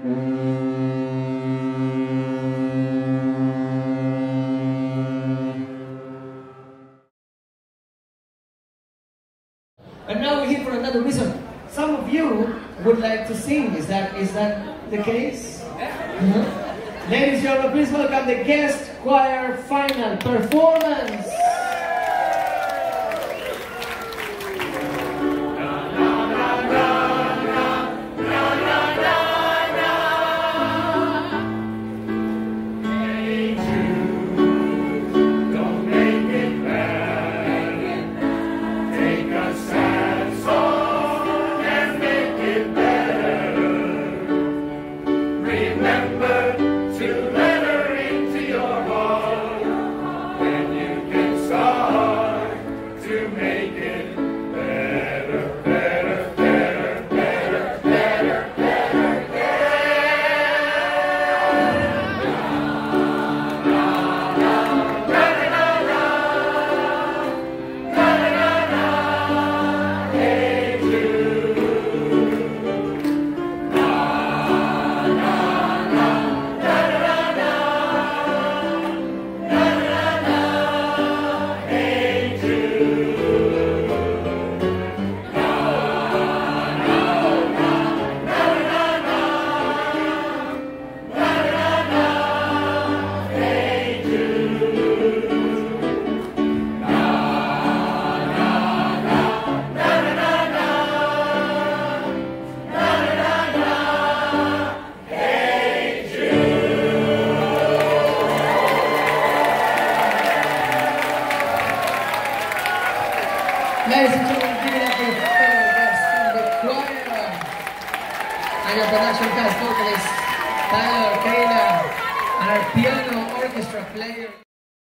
And now we're here for another reason. Some of you would like to sing. Is that the case? Ladies and gentlemen, please welcome the guest choir final performance. Ladies and gentlemen, give it up for fellow guests in the choir. And our production cast vocalist, Tyler, Kayla, and our piano orchestra player.